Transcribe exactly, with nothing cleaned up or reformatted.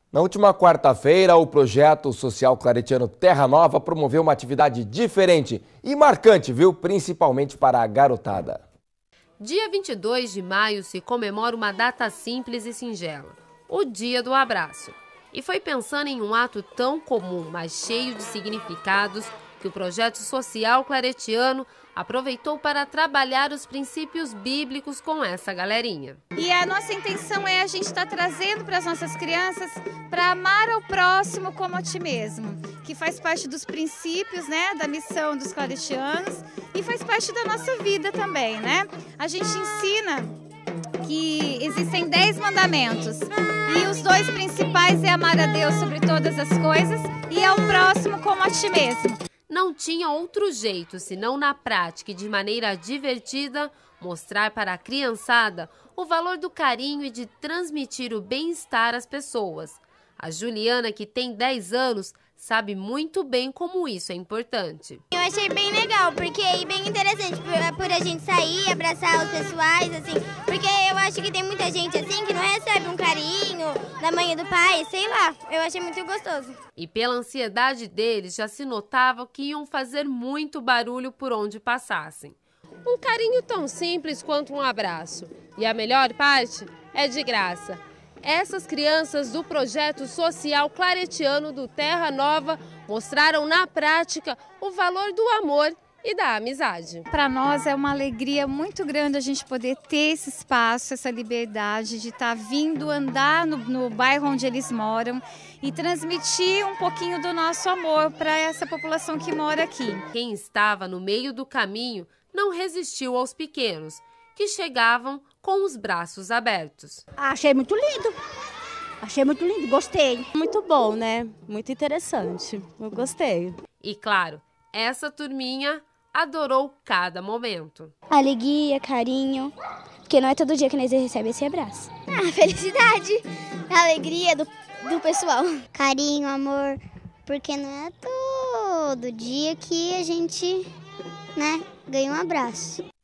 Na última quarta-feira, o projeto social claretiano Terra Nova promoveu uma atividade diferente e marcante, viu? Principalmente para a garotada. Dia vinte e dois de maio se comemora uma data simples e singela, o Dia do Abraço. E foi pensando em um ato tão comum, mas cheio de significados, que o projeto social claretiano aproveitou para trabalhar os princípios bíblicos com essa galerinha. E a nossa intenção é a gente estar trazendo para as nossas crianças para amar ao próximo como a ti mesmo, que faz parte dos princípios, né, da missão dos claretianos e faz parte da nossa vida também, né? A gente ensina que existem dez mandamentos e os dois principais é amar a Deus sobre todas as coisas e ao próximo como a ti mesmo. Não tinha outro jeito, senão na prática e de maneira divertida, mostrar para a criançada o valor do carinho e de transmitir o bem-estar às pessoas. A Juliana, que tem dez anos, sabe muito bem como isso é importante. Eu achei bem legal, porque é bem interessante por, por a gente sair, abraçar os pessoais, assim, porque eu acho que tem muita gente assim que não recebe um carinho da mãe e do pai, sei lá, eu achei muito gostoso. E pela ansiedade deles, já se notava que iam fazer muito barulho por onde passassem. Um carinho tão simples quanto um abraço. E a melhor parte é de graça. Essas crianças do projeto social claretiano do Terra Nova mostraram na prática o valor do amor e da amizade. Para nós é uma alegria muito grande a gente poder ter esse espaço, essa liberdade de estar vindo andar no, no bairro onde eles moram e transmitir um pouquinho do nosso amor para essa população que mora aqui. Quem estava no meio do caminho não resistiu aos pequenos, que chegavam com os braços abertos. Achei muito lindo, achei muito lindo, gostei. Muito bom, né? Muito interessante, eu gostei. E claro, essa turminha adorou cada momento. Alegria, carinho, porque não é todo dia que nós recebemos esse abraço. Ah, felicidade, alegria do, do pessoal. Carinho, amor, porque não é todo dia que a gente, né, ganha um abraço.